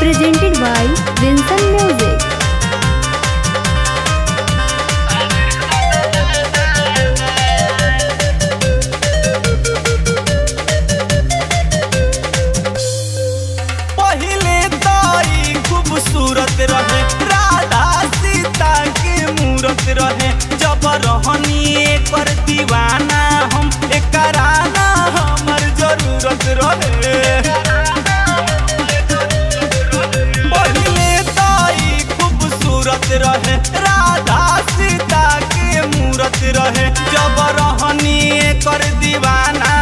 presented by Vincent Music. पहले ताई खूबसूरत रहे, राधा सीता के मूरत रहे। जब रहनी पर दीवाना हम, एकरा ना हमर जरूरत रहे। पहले ताई खूबसूरत रहे, राधा सीता के मूरत रहे। जब रहनी पर दीवाना